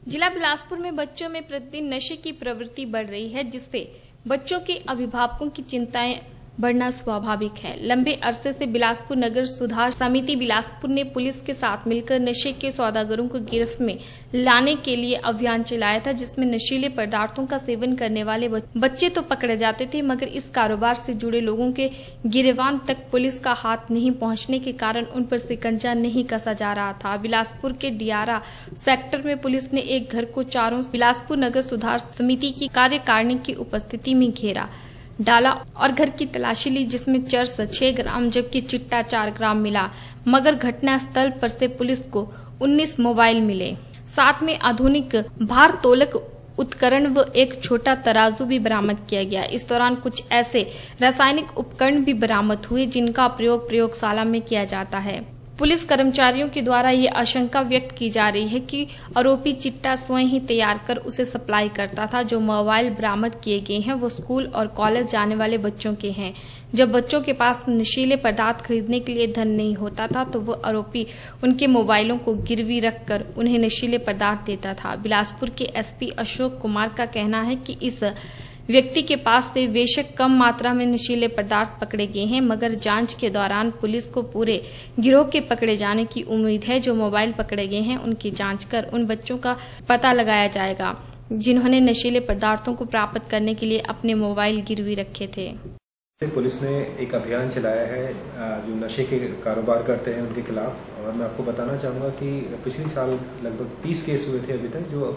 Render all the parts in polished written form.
जिला बिलासपुर में बच्चों में प्रतिदिन नशे की प्रवृत्ति बढ़ रही है, जिससे बच्चों के अभिभावकों की चिंताएं बढ़ना स्वाभाविक है। लंबे अरसे से बिलासपुर नगर सुधार समिति बिलासपुर ने पुलिस के साथ मिलकर नशे के सौदागरों को गिरफ्त में लाने के लिए अभियान चलाया था, जिसमें नशीले पदार्थों का सेवन करने वाले बच्चे तो पकड़े जाते थे, मगर इस कारोबार से जुड़े लोगों के गिरफ्तार तक पुलिस का हाथ नहीं पहुंचने के कारण उन पर शिकंजा नहीं कसा जा रहा था। बिलासपुर के डियारा सेक्टर में पुलिस ने एक घर को चारों बिलासपुर नगर सुधार समिति की कार्यकारिणी की उपस्थिति में घेरा डाला और घर की तलाशी ली, जिसमें चरस 6 ग्राम जबकि चिट्टा 4 ग्राम मिला, मगर घटना स्थल पर से पुलिस को 19 मोबाइल मिले। साथ में आधुनिक भार तोलक उपकरण व एक छोटा तराजू भी बरामद किया गया। इस दौरान कुछ ऐसे रासायनिक उपकरण भी बरामद हुए जिनका प्रयोग प्रयोगशाला में किया जाता है। पुलिस कर्मचारियों के द्वारा ये आशंका व्यक्त की जा रही है कि आरोपी चिट्टा स्वयं ही तैयार कर उसे सप्लाई करता था। जो मोबाइल बरामद किए गए हैं वो स्कूल और कॉलेज जाने वाले बच्चों के हैं। जब बच्चों के पास नशीले पदार्थ खरीदने के लिए धन नहीं होता था तो वो आरोपी उनके मोबाइलों को गिरवी रखकर उन्हें नशीले पदार्थ देता था। बिलासपुर के एसपी अशोक कुमार का कहना है कि इस व्यक्ति के पास से बेशक कम मात्रा में नशीले पदार्थ पकड़े गए हैं, मगर जांच के दौरान पुलिस को पूरे गिरोह के पकड़े जाने की उम्मीद है। जो मोबाइल पकड़े गए हैं उनकी जांच कर उन बच्चों का पता लगाया जाएगा जिन्होंने नशीले पदार्थों को प्राप्त करने के लिए अपने मोबाइल गिरवी रखे थे। पुलिस ने एक अभियान चलाया है जो नशे के कारोबार करते हैं उनके खिलाफ, और मैं आपको बताना चाहूंगा कि पिछले साल लगभग 30 केस हुए थे अभी तक, जो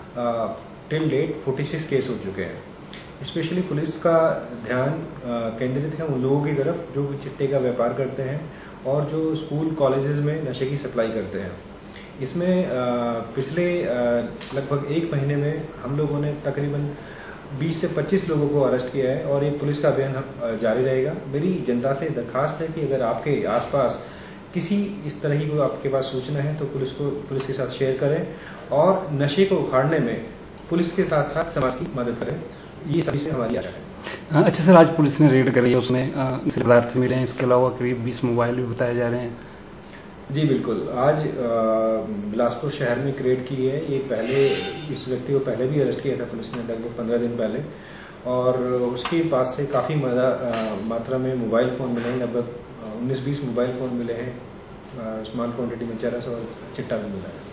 टिल डेट 46 केस हो चुके हैं। स्पेशली पुलिस का ध्यान केंद्रित है उन लोगों की तरफ जो चिट्टे का व्यापार करते हैं और जो स्कूल कॉलेजेस में नशे की सप्लाई करते हैं। इसमें पिछले लगभग 1 महीने में हम लोगों ने तकरीबन 20 से 25 लोगों को अरेस्ट किया है और ये पुलिस का अभियान जारी रहेगा। मेरी जनता से दरखास्त है कि अगर आपके आसपास किसी इस तरह की कोई आपके पास सूचना है तो पुलिस के साथ शेयर करें और नशे को उखाड़ने में पुलिस के साथ साथ समाज की मदद करें। ये सभी से हमारी आशा है। अच्छा सर, आज पुलिस ने रेड करी है, उसमें पदार्थ मिले हैं, इसके अलावा करीब 20 मोबाइल भी बताए जा रहे हैं। जी बिल्कुल, आज बिलासपुर शहर में रेड की है। ये पहले इस व्यक्ति को पहले भी अरेस्ट किया था पुलिस ने लगभग 15 दिन पहले, और उसके पास से काफी मात्रा में मोबाइल फोन मिले हैं। लगभग 19-20 मोबाइल फोन मिले हैं। स्मॉल क्वांटिटी में चरस और चिट्टा भी मिला है।